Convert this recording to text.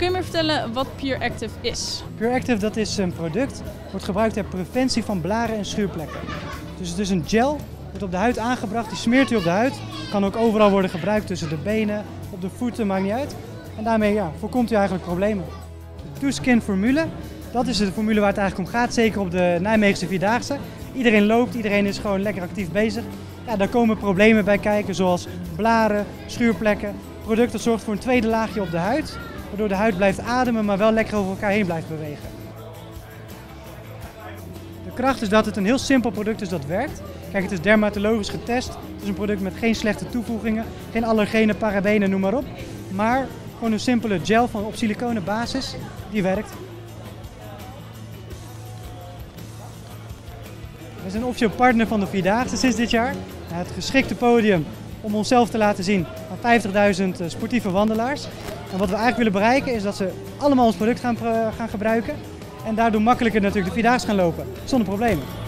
Kun je me vertellen wat Pure Active is? Pure Active, dat is een product, wordt gebruikt ter preventie van blaren en schuurplekken. Dus het is een gel, wordt op de huid aangebracht, die smeert u op de huid. Kan ook overal worden gebruikt, tussen de benen, op de voeten, maakt niet uit. En daarmee voorkomt u eigenlijk problemen. De ToSkin formule, dat is de formule waar het eigenlijk om gaat, zeker op de Nijmeegse Vierdaagse. Iedereen loopt, iedereen is gewoon lekker actief bezig. Ja, daar komen problemen bij kijken, zoals blaren, schuurplekken. Het product dat zorgt voor een tweede laagje op de huid, waardoor de huid blijft ademen, maar wel lekker over elkaar heen blijft bewegen. De kracht is dat het een heel simpel product is dat werkt. Kijk, het is dermatologisch getest. Het is een product met geen slechte toevoegingen, geen allergenen, parabenen, noem maar op. Maar gewoon een simpele gel op siliconen basis, die werkt. We zijn officieel partner van de Vierdaagse sinds dit jaar. Het geschikte podium om onszelf te laten zien aan 50.000 sportieve wandelaars. En wat we eigenlijk willen bereiken is dat ze allemaal ons product gaan gebruiken. En daardoor makkelijker natuurlijk de Vierdaagse gaan lopen, zonder problemen.